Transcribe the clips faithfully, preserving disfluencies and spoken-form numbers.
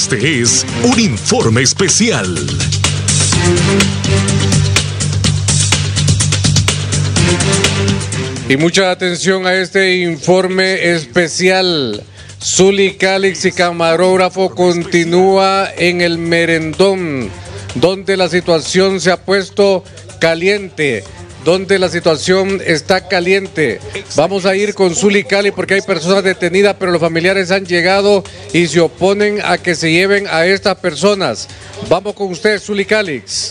Este es un informe especial. Y mucha atención a este informe especial. Zuli Calix y camarógrafo continúa en el Merendón, donde la situación se ha puesto caliente, donde la situación está caliente. Vamos a ir con Zuli Calix porque hay personas detenidas, pero los familiares han llegado y se oponen a que se lleven a estas personas. Vamos con usted, Zuli Calix.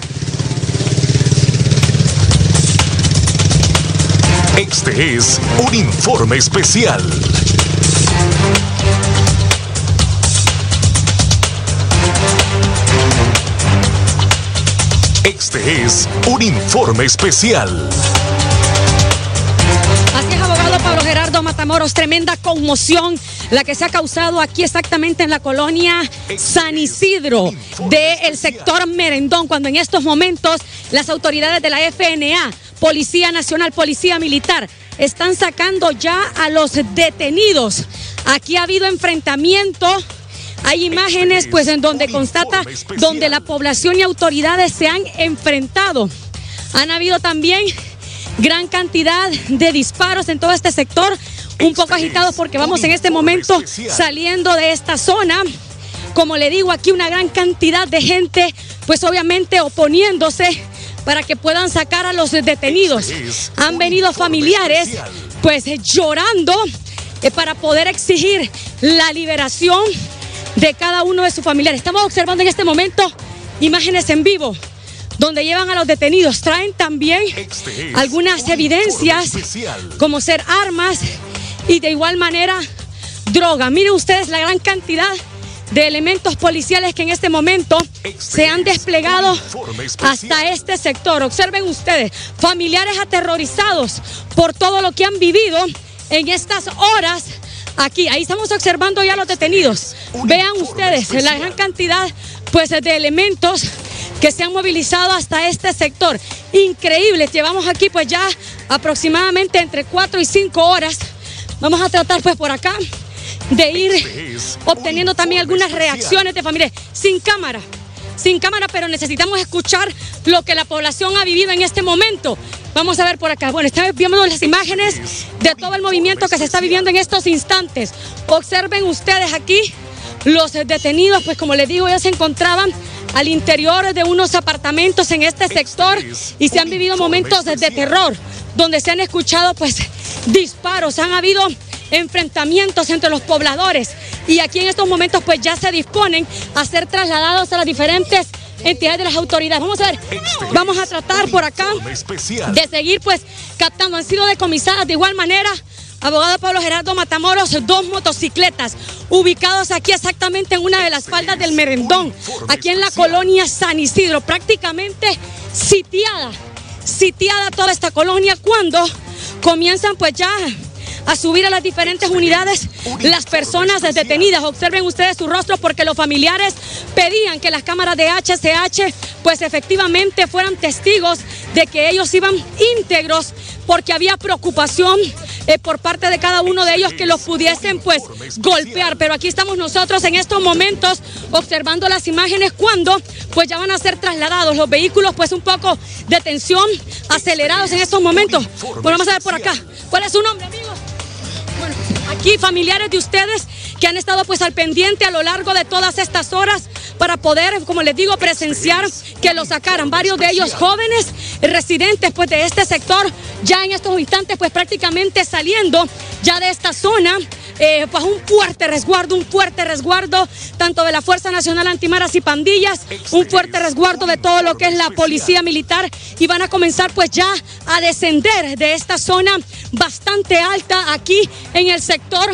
Este es un informe especial. Este es un informe especial. Así es, abogado Pablo Gerardo Matamoros, tremenda conmoción la que se ha causado aquí exactamente en la colonia San Isidro del sector Merendón, cuando en estos momentos las autoridades de la F N A, Policía Nacional, Policía Militar, están sacando ya a los detenidos. Aquí ha habido enfrentamiento. Hay imágenes pues en donde constata donde la población y autoridades se han enfrentado. Han habido también gran cantidad de disparos en todo este sector, un poco agitados porque vamos en este momento saliendo de esta zona. Como le digo, aquí una gran cantidad de gente pues obviamente oponiéndose para que puedan sacar a los detenidos. Han venido familiares pues llorando eh, para poder exigir la liberación de cada uno de sus familiares. Estamos observando en este momento imágenes en vivo donde llevan a los detenidos. Traen también algunas evidencias como ser armas y de igual manera droga. Miren ustedes la gran cantidad de elementos policiales que en este momento se han desplegado hasta este sector. Observen ustedes, familiares aterrorizados por todo lo que han vivido en estas horas. Aquí, ahí estamos observando ya los detenidos. Vean ustedes la gran cantidad pues de elementos que se han movilizado hasta este sector. Increíble, llevamos aquí pues ya aproximadamente entre cuatro y cinco horas. Vamos a tratar pues por acá de ir obteniendo también algunas reacciones de familiares. Sin cámara, sin cámara, pero necesitamos escuchar lo que la población ha vivido en este momento. Vamos a ver por acá. Bueno, estamos viendo las imágenes de todo el movimiento que se está viviendo en estos instantes. Observen ustedes aquí los detenidos, pues como les digo, ya se encontraban al interior de unos apartamentos en este sector y se han vivido momentos de terror, donde se han escuchado pues disparos, han habido enfrentamientos entre los pobladores y aquí en estos momentos pues ya se disponen a ser trasladados a las diferentes entidades de las autoridades. Vamos a ver, vamos a tratar por acá de seguir pues captando. Han sido decomisadas de igual manera, abogado Pablo Gerardo Matamoros, dos motocicletas ubicados aquí exactamente en una de las faldas del Merendón, aquí en la colonia San Isidro, prácticamente sitiada, sitiada toda esta colonia cuando comienzan pues ya a subir a las diferentes unidades las personas detenidas. Observen ustedes su rostro porque los familiares pedían que las cámaras de H C H pues efectivamente fueran testigos de que ellos iban íntegros, porque había preocupación eh, por parte de cada uno de ellos que los pudiesen pues golpear. Pero aquí estamos nosotros en estos momentos observando las imágenes cuando pues ya van a ser trasladados los vehículos, pues un poco de tensión, acelerados en estos momentos. Bueno, vamos a ver por acá. ¿Cuál es su nombre, amigo? Bueno, aquí familiares de ustedes que han estado pues al pendiente a lo largo de todas estas horas para poder, como les digo, presenciar que lo sacaran. Varios de ellos jóvenes, residentes pues de este sector, ya en estos instantes pues prácticamente saliendo ya de esta zona, eh, pues un fuerte resguardo, un fuerte resguardo tanto de la Fuerza Nacional Antimaras y Pandillas, un fuerte resguardo de todo lo que es la Policía Militar, y van a comenzar pues ya a descender de esta zona bastante alta aquí en el sector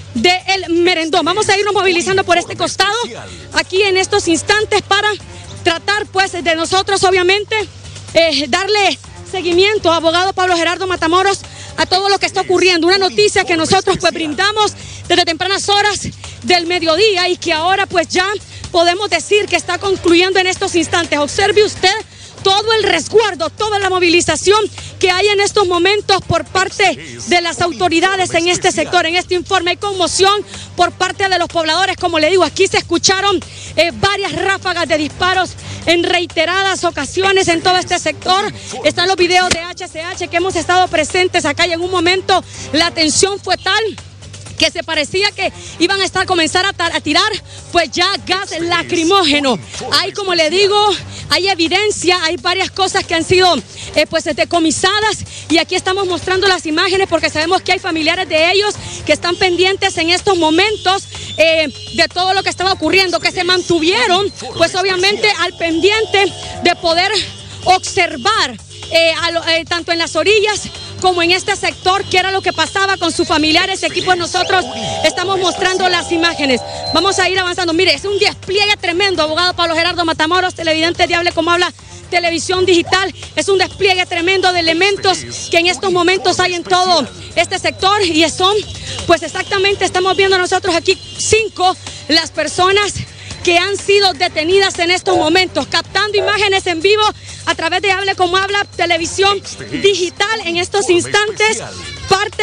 del Merendón. Vamos a irnos movilizando por este costado aquí en estos instantes para tratar pues de nosotros obviamente eh, darle seguimiento, abogado Pablo Gerardo Matamoros, a todo lo que está ocurriendo. Una noticia que nosotros pues brindamos desde tempranas horas del mediodía y que ahora pues ya podemos decir que está concluyendo en estos instantes. Observe usted todo el resguardo, toda la movilización que hay en estos momentos por parte de las autoridades en este sector. En este informe hay conmoción por parte de los pobladores. Como le digo, aquí se escucharon eh, varias ráfagas de disparos en reiteradas ocasiones en todo este sector. Están los videos de H C H que hemos estado presentes acá y en un momento la tensión fue tal que se parecía que iban a estar comenzar a, a tirar pues ya gas lacrimógeno. Hay, como le digo, hay evidencia, hay varias cosas que han sido eh, pues decomisadas y aquí estamos mostrando las imágenes porque sabemos que hay familiares de ellos que están pendientes en estos momentos eh, de todo lo que estaba ocurriendo, que se mantuvieron pues obviamente al pendiente de poder observar eh, a lo, eh, tanto en las orillas como en este sector, que era lo que pasaba con sus familiares. Equipos, nosotros estamos mostrando las imágenes. Vamos a ir avanzando. Mire, es un despliegue tremendo, abogado Pablo Gerardo Matamoros, televidente de Hable Como Habla Televisión Digital. Es un despliegue tremendo de elementos que en estos momentos hay en todo este sector y son, pues exactamente, estamos viendo nosotros aquí cinco las personas que han sido detenidas en estos momentos, captando imágenes en vivo a través de Hable Como Habla Televisión Digital en estos instantes, parte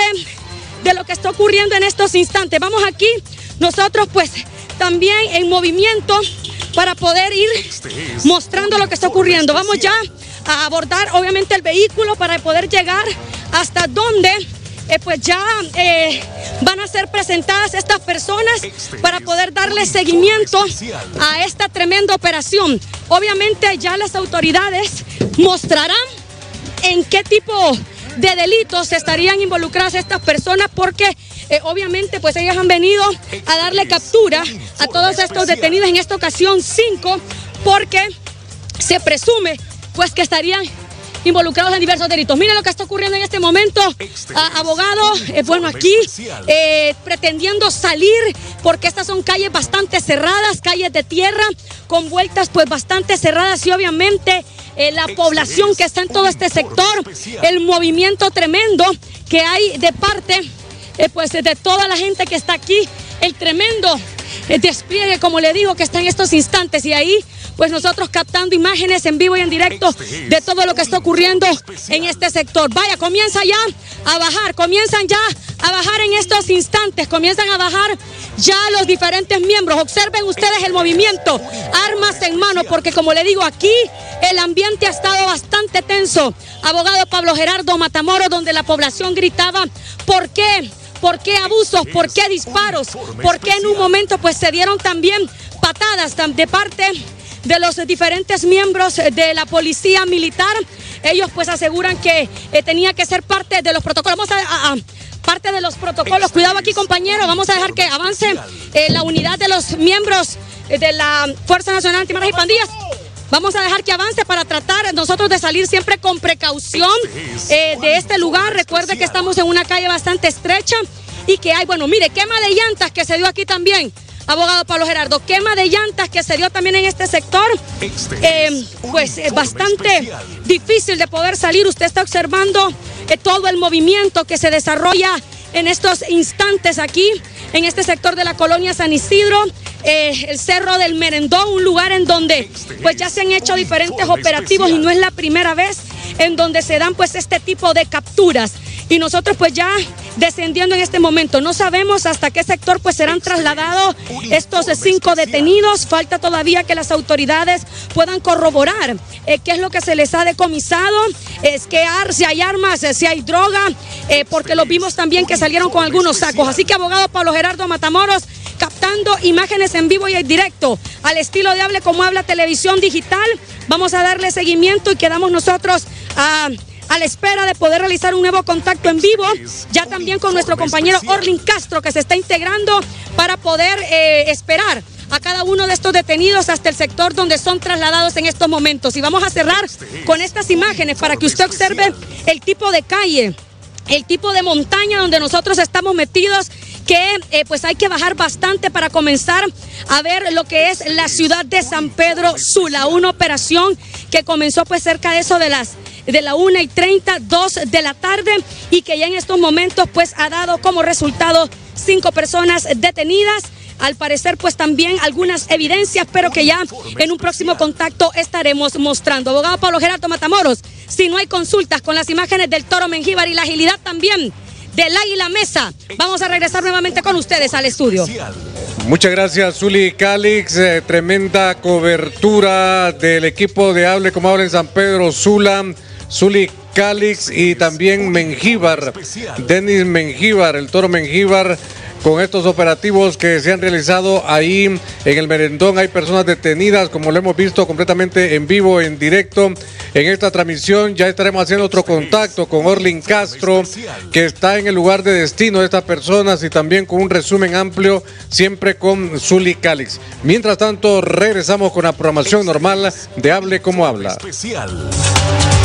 de lo que está ocurriendo en estos instantes. Vamos aquí, nosotros pues también en movimiento para poder ir mostrando lo que está ocurriendo. Vamos ya a abordar obviamente el vehículo para poder llegar hasta donde Eh, pues ya eh, van a ser presentadas estas personas para poder darle seguimiento a esta tremenda operación. Obviamente ya las autoridades mostrarán en qué tipo de delitos estarían involucradas estas personas porque eh, obviamente pues ellas han venido a darle captura a todos estos detenidos, en esta ocasión cinco, porque se presume pues que estarían involucrados en diversos delitos. Mire lo que está ocurriendo en este momento, ah, abogado, eh, bueno, aquí eh, pretendiendo salir, porque estas son calles bastante cerradas, calles de tierra, con vueltas pues bastante cerradas y obviamente eh, la población que está en todo este sector, el movimiento tremendo que hay de parte eh, pues de toda la gente que está aquí, el tremendo eh, despliegue, como le digo, que está en estos instantes y ahí pues nosotros captando imágenes en vivo y en directo de todo lo que está ocurriendo en este sector. Vaya, comienza ya a bajar, comienzan ya a bajar en estos instantes, comienzan a bajar ya los diferentes miembros. Observen ustedes el movimiento, armas en mano, porque como le digo, aquí el ambiente ha estado bastante tenso. Abogado Pablo Gerardo Matamoros, donde la población gritaba, ¿por qué? ¿Por qué abusos? ¿Por qué disparos? ¿Por qué en un momento pues se dieron también patadas de parte de los diferentes miembros de la policía militar? Ellos pues aseguran que eh, tenía que ser parte de los protocolos. Vamos a, a, a parte de los protocolos. Cuidado aquí, compañero. Vamos a dejar que avance eh, la unidad de los miembros eh, de la Fuerza Nacional Antimaras y Pandillas. Vamos a dejar que avance para tratar nosotros de salir siempre con precaución eh, de este lugar. Recuerde que estamos en una calle bastante estrecha y que hay, bueno, mire, quema de llantas que se dio aquí también. Abogado Pablo Gerardo, quema de llantas que se dio también en este sector, eh, pues es bastante difícil de poder salir. Usted está observando eh, todo el movimiento que se desarrolla en estos instantes aquí, en este sector de la colonia San Isidro, eh, el Cerro del Merendón, un lugar en donde pues ya se han hecho diferentes operativos y no es la primera vez en donde se dan pues este tipo de capturas. Y nosotros pues ya descendiendo en este momento, no sabemos hasta qué sector pues serán trasladados estos cinco detenidos. Falta todavía que las autoridades puedan corroborar eh, qué es lo que se les ha decomisado, es que ar, si hay armas, eh, si hay droga, eh, porque los vimos también que salieron con algunos sacos. Así que abogado Pablo Gerardo Matamoros, captando imágenes en vivo y en directo, al estilo de Hable Como Habla Televisión Digital. Vamos a darle seguimiento y quedamos nosotros a... a la espera de poder realizar un nuevo contacto en vivo, ya también con nuestro compañero Orlin Castro, que se está integrando para poder eh, esperar a cada uno de estos detenidos hasta el sector donde son trasladados en estos momentos. Y vamos a cerrar con estas imágenes para que usted observe el tipo de calle, el tipo de montaña donde nosotros estamos metidos, que eh, pues hay que bajar bastante para comenzar a ver lo que es la ciudad de San Pedro Sula, una operación que comenzó pues cerca de eso de las de la una y treinta, dos de la tarde, y que ya en estos momentos pues ha dado como resultado cinco personas detenidas. al parecer pues también algunas evidencias, pero que ya en un próximo contacto estaremos mostrando. Abogado Pablo Gerardo Matamoros, si no hay consultas con las imágenes del toro Mengíbar y la agilidad también del Águila Mesa, vamos a regresar nuevamente con ustedes al estudio. Muchas gracias, Zuli Calix. Eh, tremenda cobertura del equipo de Hable Como Habla en San Pedro Sula, Zuli Calix y también Mengíbar, Denis Mengíbar, el toro Mengíbar, con estos operativos que se han realizado ahí en el Merendón. Hay personas detenidas, como lo hemos visto completamente en vivo, en directo, en esta transmisión. Ya estaremos haciendo otro contacto con Orlin Castro, que está en el lugar de destino de estas personas, y también con un resumen amplio, siempre con Zuli Calix. Mientras tanto, regresamos con la programación normal de Hable Como Habla. Especial.